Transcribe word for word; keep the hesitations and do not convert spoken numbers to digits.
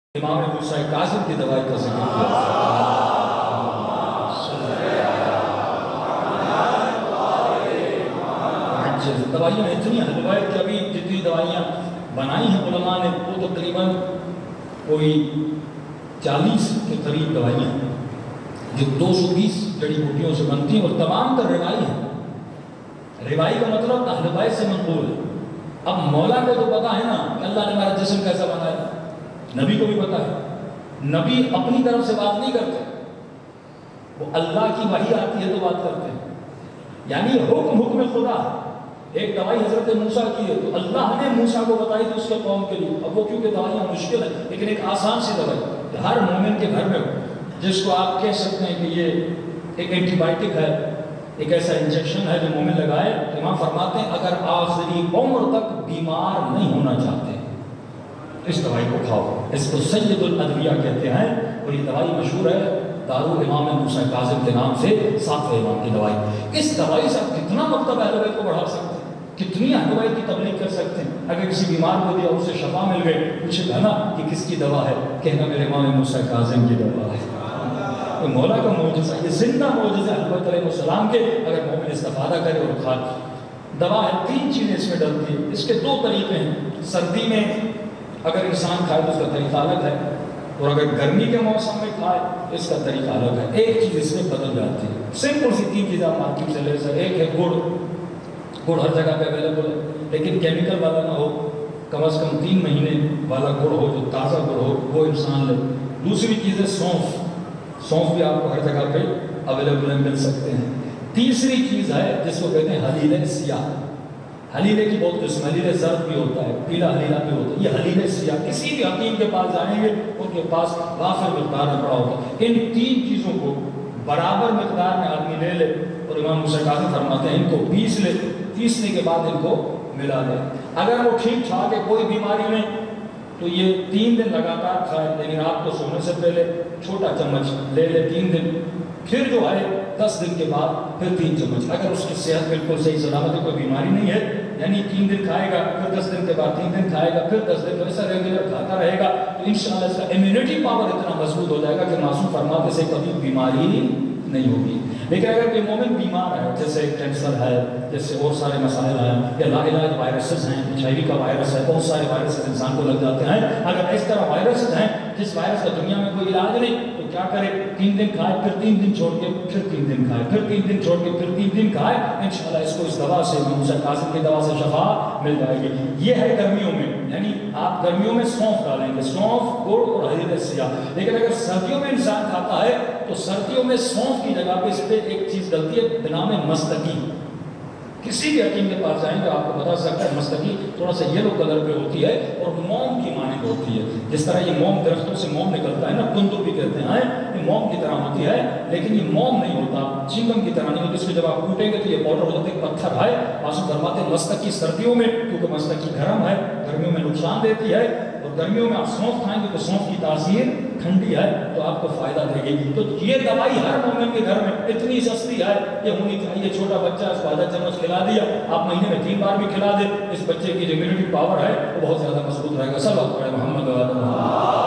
امام موسیٰ کاظم کی دوائی کا ذکر کیا دوائیاں اتنی ہیں روایت کہ ابھی جتنی دوائیاں بنائی ہیں علماء نے وہ تقریباً کوئی چالیس کے قریب دوائیاں ہیں جو دو سو بیس جڑی بوٹیوں سے بنتی ہیں اور تمام تر روائی ہیں۔ روائی کا مطلب اہل بیت سے منقول ہے۔ اب مولا کو تو پتا ہے نا کہ اللہ نے ہمارا جسم کیسا بنایا، نبی کو بھی پتا ہے۔ نبی اپنی طرف سے بات نہیں کرتے، وہ اللہ کی وحی آتی ہے تو بات کرتے ہیں، یعنی حکم حکم خدا۔ ایک دوائی حضرت موسیٰ کی ہے تو اللہ نے موسیٰ کو بتائی تھی اس کے قوم کے لیے۔ اب وہ کیونکہ دوائیاں مشکل ہے لیکن ایک آسان سی دوائی ہر مومن کے گھر میں ہو، جس کو آپ کہہ سکتے ہیں کہ یہ ایک اینٹی بائیوٹک ہے، ایک ایسا انجیکشن ہے جو مومن لگائے۔ امام فرماتے ہیں اگر آخری عمر تک بیمار نہیں ہونا چاہتے اس دوائی کو کھاؤ، اس کو سید الادویہ کہتے ہیں اور یہ دوائی مشہور ہے دارو امام موسیٰ کاظم کے نام سے، ساتویں امام کی دوائی۔ اس دوائی سے آپ کتنا مکتب اہل بیت کو بڑھا سکتے ہیں، کتنی اہل بیت کی تبلیغ کر سکتے ہیں۔ اگر کسی بیمار کو دیا اسے شفا مل گئی، پوچھے گا نا کہ کس کی دوا ہے، کہنا میرے امام موسیٰ کاظم کی دوا ہے۔ تو مولا کا معجزہ، یہ زندہ معجزہ اہل بیت علیہ السلام کے، اگر مومن استفادہ کرے اور کھائے۔ دوا ہے، تین چیزیں اس میں ڈلتی ہیں، اس کے دو طریقے ہیں۔ سردی میں اگر انسان کھائے تو اس کا طریقہ الگ ہے، اور اگر گرمی کے موسم میں کھائے تو اس کا طریقہ الگ ہے۔ ایک چیز اس میں بدل جاتی ہے، سمپل سی تین چیزیں آپ مارکیٹ سے لے سکتے۔ ایک ہے گڑ، گڑ ہر جگہ پہ اویلیبل ہے لیکن کیمیکل والا نہ ہو، کم از کم تین مہینے والا گڑ ہو جو تازہ گڑ ہو، وہ انسان لے۔ دوسری چیز ہے سونف، سونف بھی آپ کو ہر جگہ پہ اویلیبل مل سکتے ہیں۔ تیسری چیز ہے جس کو کہتے ہیں حلیلہ سیاہ۔ حلیلے کی بہت قسم، حلیلہ زرد بھی ہوتا ہے، پیلا حلیلہ بھی ہوتا ہے، یہ حلیلہ سیاہ۔ کسی بھی حکیم کے پاس جائیں گے ان کے پاس وافر مقدار میں پڑا ہوتا ہے۔ ان تین چیزوں کو برابر مقدار میں آدمی لے لے اور امام موسیٰ کاظم فرماتے ہیں ان کو پیس لے، پیسنے کے بعد ان کو ملا دے۔ اگر وہ ٹھیک ٹھاک ہے، کوئی بیماری نہیں، تو یہ تین دن لگاتار کھائے، لیکن رات کو سونے سے پہلے چھوٹا چمچ لے لے تین دن، پھر جو ہے دس دن کے بعد پھر تین چمچ۔ اگر اس کی صحت بالکل صحیح سلامت ہے، کوئی بیماری نہیں ہے، یعنی تین دن کھائے گا، پھر دس دن کے بعد تین دن کھائے گا، پھر دس دن ایسا ریگولر کھاتا رہے گا تو انشاءاللہ اس کا امیونٹی پاور اتنا مضبوط ہو جائے گا کہ معصوم فرماتے سے کبھی بیماری نہیں ہوگی۔ لیکن اگر کوئی مومن بیمار ہے، جیسے کینسر ہے، جیسے اور سارے مسائل ہیں، یا لا علاج وائرسز ہیں، ایچ آئی وی کا وائرس ہے، بہت سارے وائرسز انسان کو لگ جاتے ہیں، اگر اس طرح وائرسز ہیں جس وائرس کا دنیا میں کوئی علاج نہیں، تو کیا کرے؟ تین دن کھائے، پھر تین دن چھوڑ کے پھر تین دن کھائے، پھر تین دن چھوڑ کے پھر تین دن کھائے، انشاءاللہ اس کو اس دوا سے، موسیٰ کاظم کی دوا سے شفا مل جائے گی۔ یہ ہے گرمیوں میں، یعنی آپ گرمیوں میں سونف ڈالیں گے، سونف، گڑ اور حلیلہ سیاہ۔ لیکن اگر سردیوں میں انسان کھاتا ہے تو سردیوں میں سونف کی جگہ پہ اس پہ ایک چیز ڈلتی ہے بنام مستقی۔ کسی بھی حکیم کے پاس جائیں گے آپ کو بتا سکتا ہے مستقی تھوڑا سا یلو کلر پہ ہوتی ہے اور موم کی مانند ہوتی ہے، جس طرح یہ موم درختوں سے موم نکلتا ہے نا، تندر بھی کہتے ہیں، یہ موم کی طرح ہوتی ہے، لیکن یہ موم نہیں ہوتا، چنگم کی طرح نہیں ہوتی، اس کو جب آپ کوٹیں گے تو یہ پاؤڈر ہو جاتا ہے، پتھر ہے۔ معصوم فرماتے ہیں مستقی سردیوں میں، کیونکہ مستقی گرم ہے، گرمیوں میں نقصان دیتی ہے، اور گرمیوں میں آپ سونف کھائیں گے تو سونف کی تاثیر ٹھنڈی ہے تو آپ کو فائدہ دے گی۔ تو یہ دوائی ہر مومن کے گھر میں اتنی سستی ہے، یہ ہونی چاہیے۔ چھوٹا بچہ اس کو آدھا چمچ کھلا دیا، آپ مہینے میں تین بار بھی کھلا دے، اس بچے کی جو امیونٹی پاور ہے وہ بہت زیادہ مضبوط رہے گا۔ صلی اللہ علیہ وسلم محمد